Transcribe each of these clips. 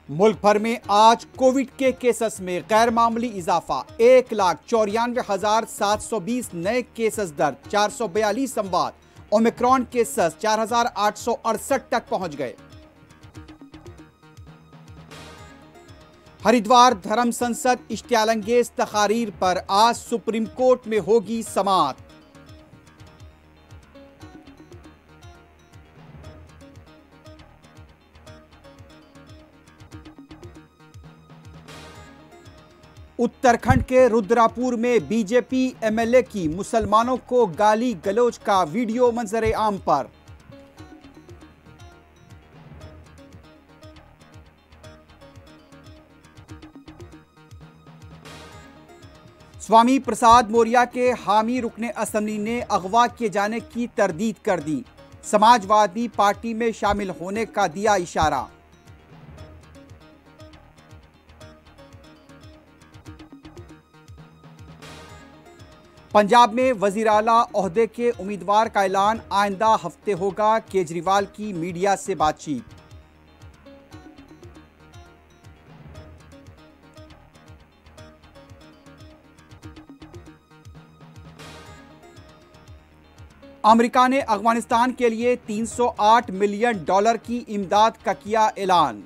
मुल्क भर में आज कोविड के केसेस में गैर मामूली इजाफा 1,94,720 नए केसेस दर्ज, 442 संवाद। ओमिक्रॉन केसेस 4,868 तक पहुंच गए। हरिद्वार धर्म संसद इश्तियालंगेज तकारीर पर आज सुप्रीम कोर्ट में होगी समाअत। उत्तराखंड के रुद्रपुर में बीजेपी एमएलए की मुसलमानों को गाली गलौज का वीडियो मंजर आम पर। स्वामी प्रसाद मौर्य के हामी रुकने असेंबली ने अगवा किए जाने की तरदीद कर दी। समाजवादी पार्टी में शामिल होने का दिया इशारा। पंजाब में वजीर आला ओहदे के उम्मीदवार का ऐलान, आइंदा हफ्ते होगा। केजरीवाल की मीडिया से बातचीत। अमेरिका ने अफगानिस्तान के लिए $308 मिलियन की इमदाद का किया ऐलान।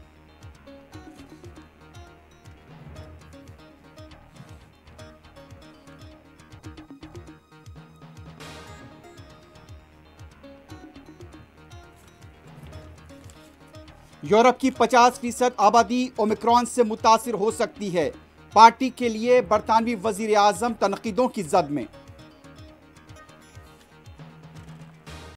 यूरोप की 50% आबादी ओमिक्रॉन से मुतासिर हो सकती है। पार्टी के लिए बरतानवी वजीर आजम तनकीदों की जद में।